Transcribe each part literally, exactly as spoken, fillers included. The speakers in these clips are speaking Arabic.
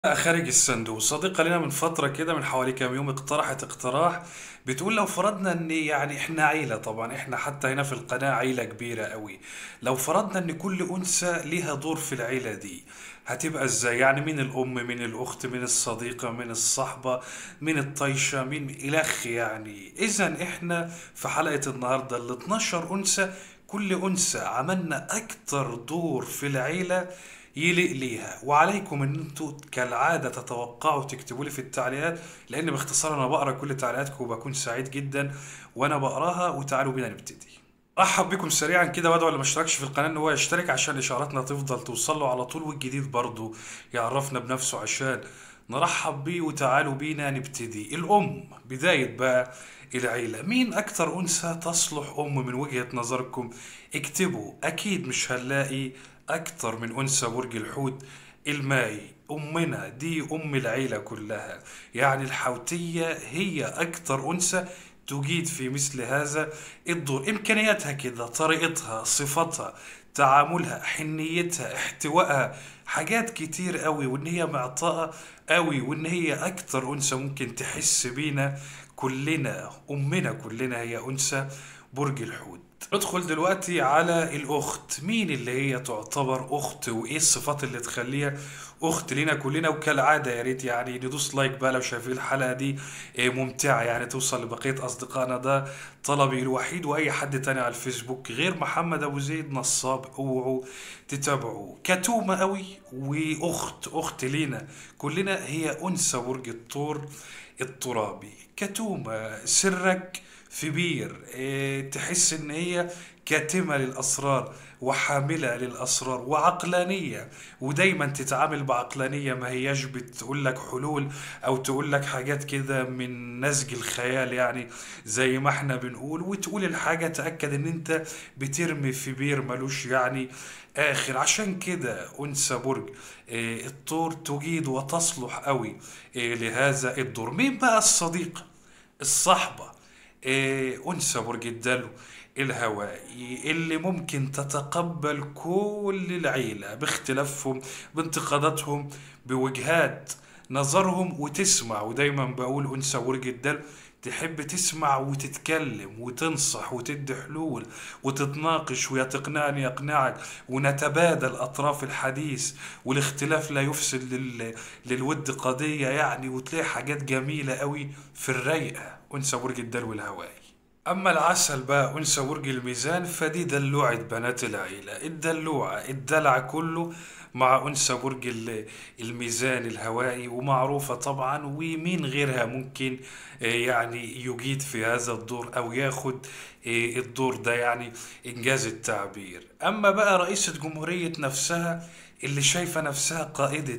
خارج الصندوق. صديقة لنا من فترة كده، من حوالي كام يوم، اقترحت اقتراح. بتقول لو فرضنا ان يعني احنا عيلة، طبعا احنا حتى هنا في القناة عيلة كبيرة قوي. لو فرضنا ان كل انثى ليها دور في العيلة دي، هتبقى ازاي؟ يعني مين الام، مين الاخت، مين الصديقة، مين الصحبة، مين الطيشة، مين الخ. يعني اذا احنا في حلقة النهاردة ال اتناشر انثى، كل انثى عملنا اكتر دور في العيلة يليق ليها. وعليكم ان انتوا كالعاده تتوقعوا تكتبوا لي في التعليقات، لان باختصار انا بقرا كل تعليقاتكم وبكون سعيد جدا وانا بقراها. وتعالوا بينا نبتدي. ارحب بكم سريعا كده، وادعو اللي ما اشتركش في القناه ان هو يشترك عشان اشعاراتنا تفضل توصل له على طول، والجديد برضه يعرفنا بنفسه عشان نرحب بيه. وتعالوا بينا نبتدي. الام، بدايه بقى العيله. مين اكتر انثى تصلح ام من وجهه نظركم؟ اكتبوا. اكيد مش هنلاقي اكتر من انثى برج الحوت المائي. امنا دي ام العيله كلها، يعني الحوتيه هي اكتر انثى تجيد في مثل هذا الدور. إمكانياتها كده، طريقتها، صفتها، تعاملها، حنيتها، احتوائها، حاجات كتير قوي. وإن هي معطاءة قوي، وإن هي أكتر أنثى ممكن تحس بينا كلنا. أمنا كلنا هي أنثى برج الحوت. ندخل دلوقتي على الأخت. مين اللي هي تعتبر أخت، وإيه الصفات اللي تخليها أخت لينا كلنا؟ وكالعادة يا ريت يعني ندوس لايك بقى لو شايفين الحلقة دي إيه، ممتعة، يعني توصل لبقية أصدقائنا. ده طلبي الوحيد. وأي حد تاني على الفيسبوك غير محمد أبو زيد نصاب، اوعوا تتابعوا. كتومة قوي وأخت أخت لينا كلنا، هي أنثى برج الثور الترابي. كتومة سرك في بير، إيه، تحس ان هي كاتمة للأسرار وحاملة للأسرار وعقلانية، ودايما تتعامل بعقلانية. ما هياش بتقول لك حلول أو تقول لك حاجات كده من نسج الخيال، يعني زي ما احنا بنقول. وتقول الحاجة تأكد ان انت بترمي في بير ملوش يعني آخر. عشان كده أنثى برج إيه، الثور تجيد وتصلح قوي إيه، لهذا الدور. مين بقى الصديقة، الصحبة؟ إيه، أنثى برج الدلو الهوائي، اللي ممكن تتقبل كل العيلة باختلافهم، بانتقاداتهم، بوجهات نظرهم، وتسمع. ودايما بقول أنثى برج الدلو تحب تسمع وتتكلم وتنصح وتدي حلول وتتناقش، ويا تقنعني يقنعك، ونتبادل أطراف الحديث. والاختلاف لا يفسد لل... للود قضية يعني. وتلاقي حاجات جميلة قوي في الرايقة أنثى برج الدلو الهوائي. أما العسل بقى أنثى برج الميزان، فدي دلوعة بنات العيلة، الدلوعة الدلع كله مع أنثى برج ال- الميزان الهوائي. ومعروفة طبعا، ومين غيرها ممكن آه، يعني يجيد في هذا الدور أو ياخد آه، الدور ده، يعني إنجاز التعبير. أما بقى رئيسة جمهورية نفسها، اللي شايفة نفسها قائدة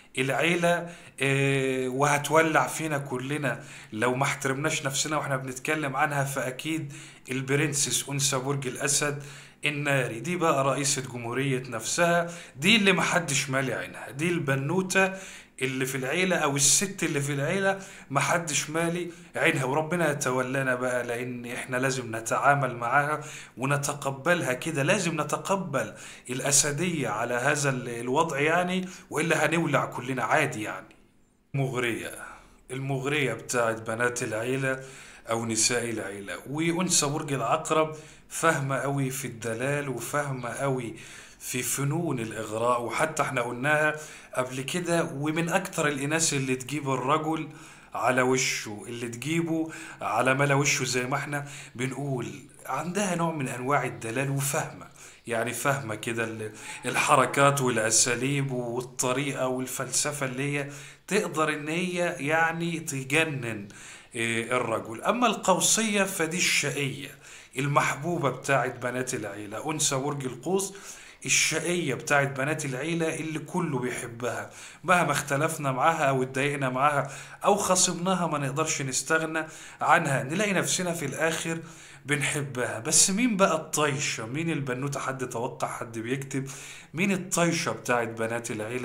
العيلة، آه، وهتولع فينا كلنا لو ما احترمناش نفسنا واحنا بنتكلم عنها، فأكيد البرنسس أنثى برج الأسد الناري. دي بقى رئيسة جمهورية نفسها، دي اللي محدش مالي عينها، دي البنوتة اللي في العيلة أو الست اللي في العيلة محدش مالي عينها. وربنا يتولانا بقى، لأن إحنا لازم نتعامل معاها ونتقبلها كده. لازم نتقبل الأسدية على هذا ال- الوضع يعني، وإلا هنولع كلنا عادي يعني. مغرية، المغرية بتاعت بنات العيلة أو نساء العيلة. وأنثى برج العقرب فاهمة قوي في الدلال، وفاهمة قوي في فنون الإغراء. وحتى احنا قلناها قبل كده، ومن أكتر الإناث اللي تجيب الرجل على وشه، اللي تجيبه على ملا وشه، زي ما احنا بنقول. عندها نوع من أنواع الدلال، وفاهمة يعني فاهمة كده ال- الحركات والأساليب والطريقة والفلسفة اللي هي تقدر ان هي يعني تجنن إيه، الرجل. اما القوسية فدي الشقية المحبوبة بتاعت بنات العيلة، انثى برج القوس. الشقية بتاعت بنات العيلة اللي كله بيحبها، مهما اختلفنا معاها او اتضايقنا معاها او خصمناها ما نقدرش نستغنى عنها. نلاقي نفسنا في الاخر بنحبها. بس مين بقى الطيشة؟ مين البنوتة؟ حد توقع؟ حد بيكتب مين الطيشة بتاعت بنات العيلة؟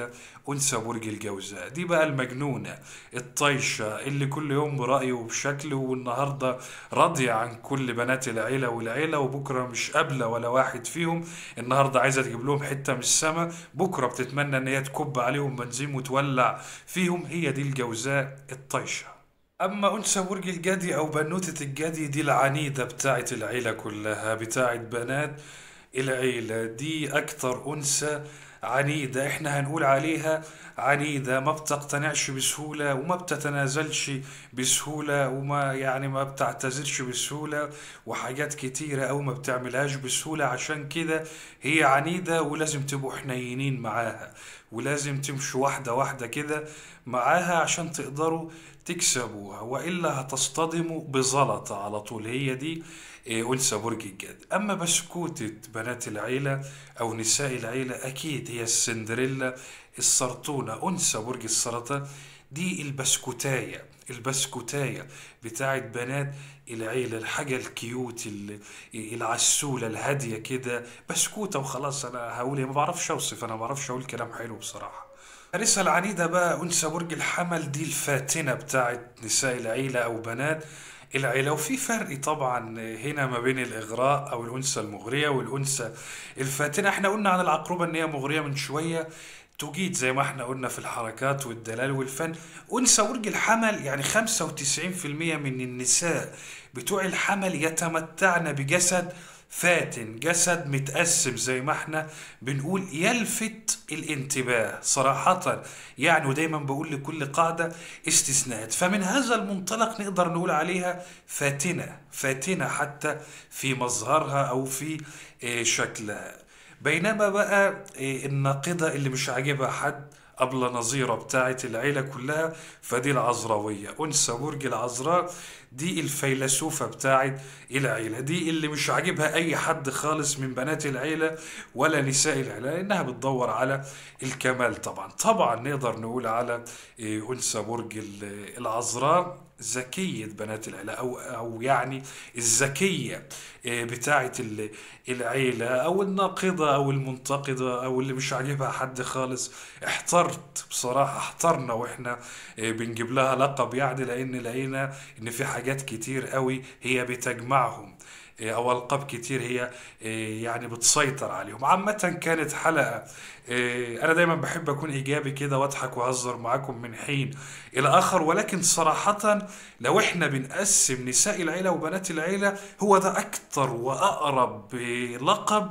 أنثى برج الجوزاء. دي بقى المجنونة الطايشة اللي كل يوم برأيه وبشكله، والنهاردة راضية عن كل بنات العيلة والعيلة، وبكرة مش قابلة ولا واحد فيهم. النهاردة عايزة تجيب لهم حتة من السما، بكرة بتتمنى ان هي تكب عليهم بنزين وتولع فيهم. هي دي الجوزاء الطايشة. اما انثى برج الجدي او بنوتة الجدي، دي العنيدة بتاعت العيلة كلها، بتاعت بنات العيلة. دي اكتر انثى عنيدة، احنا هنقول عليها عنيدة. ما بتقتنعش بسهولة، وما بتتنازلش بسهولة، وما يعني ما بتعتذرش بسهولة، وحاجات كتيرة او ما بتعملهاش بسهولة. عشان كده هي عنيدة، ولازم تبقوا حنينين معاها، ولازم تمشوا واحدة واحدة كده معاها عشان تقدروا تكسبوها، وإلا هتصطدموا بزلطة على طول. هي دي إيه، أنثى برج الجد. أما بسكوتة بنات العيلة أو نساء العيلة، أكيد هي السندريلا السرطونة، أنثى برج السرطان. دي البسكوتاية، البسكوتاية بتاعت بنات العيلة، الحاجة الكيوت ال- العسولة الهادية كده، بسكوتة وخلاص. أنا هقول إيه؟ ما بعرفش أوصف، أنا ما بعرفش أقول كلام حلو بصراحة. الفارسة العنيدة بقى أنثى برج الحمل، دي الفاتنة بتاعت نساء العيلة أو بنات العيلة. وفي فرق طبعا هنا ما بين الإغراء أو الأنثى المغرية والأنثى الفاتنة. احنا قلنا عن العقربة إن هي مغرية من شوية، تجيد زي ما احنا قلنا في الحركات والدلال والفن. أنثى برج الحمل يعني خمسة وتسعين في المية من النساء بتوع الحمل يتمتعن بجسد فاتن، جسد متقسم زي ما احنا بنقول، يلفت الانتباه صراحة يعني. ودايما بقول لكل قاعدة استثناءات، فمن هذا المنطلق نقدر نقول عليها فاتنة، فاتنة حتى في مظهرها أو في آه، شكلها. بينما بقى آه، الناقدة اللي مش عاجبها حد، قبل نظيرة بتاعت العيلة كلها، فدي العذراوية، أنثى برج العذراء. دي الفيلسوفة بتاعت العيلة، دي اللي مش عاجبها أي حد خالص من بنات العيلة ولا نساء العيلة، لأنها بتدور على الكمال. طبعا طبعا نقدر نقول على إيه، أنثى برج ال- العذراء ذكية بنات العيلة، أو أو يعني الذكية إيه، بتاعت ال- العيلة، أو الناقدة أو المنتقدة أو اللي مش عاجبها حد خالص. احترت بصراحة، احترنا واحنا إيه، بنجيب لها لقب يعني، لأن لقينا إن في حاجات كتير قوي هي بتجمعهم، إيه، أو ألقاب كتير هي إيه، يعني بتسيطر عليهم. عامة كانت حلقة إيه، أنا دايما بحب أكون إيجابي كده وأضحك وأهزر معاكم من حين إلى آخر، ولكن صراحة لو إحنا بنقسم نساء العيلة وبنات العيلة، هو ده أكتر وأقرب إيه، لقب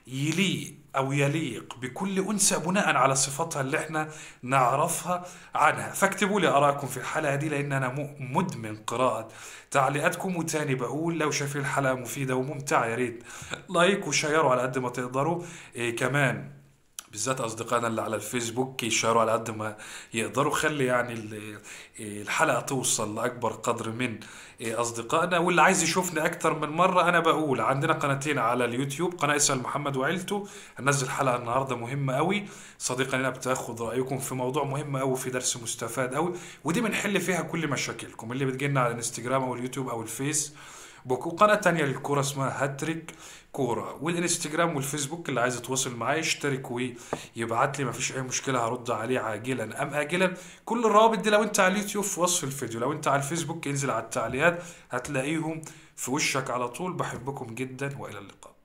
يليق أو يليق بكل أنثى بناء على صفاتها اللي احنا نعرفها عنها. فاكتبوا لي آرائكم في الحلقة دي، لأن أنا م- مدمن قراءة تعليقاتكم. وتاني بقول، لو شايفين الحلقة مفيدة وممتعة، يا ريت لايك وشيروا على قد ما تقدروا. إيه كمان بالذات اصدقائنا اللي على الفيسبوك يشاروا على قد ما يقدروا. خلي يعني ال- الحلقة توصل لأكبر قدر من أصدقائنا. واللي عايز يشوفنا أكتر من مرة، أنا بقول عندنا قناتين على اليوتيوب، قناة اسأل محمد وعيلته، هننزل حلقة النهاردة مهمة قوي، صديقة لنا بتاخد رأيكم في موضوع مهم قوي، في درس مستفاد قوي، ودي بنحل فيها كل مشاكلكم اللي بتجينا على الانستجرام أو اليوتيوب أو الفيس بوك. وقناة تانية للكورة اسمها هاتريك كورة. والانستجرام والفيسبوك اللي عايز يتواصل معايا يشترك ويبعت لي، مفيش اي مشكلة، هرد عليه عاجلا ام اجلا. كل الروابط دي لو انت على اليوتيوب في وصف الفيديو، لو انت على الفيسبوك انزل على التعليقات هتلاقيهم في وشك على طول. بحبكم جدا والى اللقاء.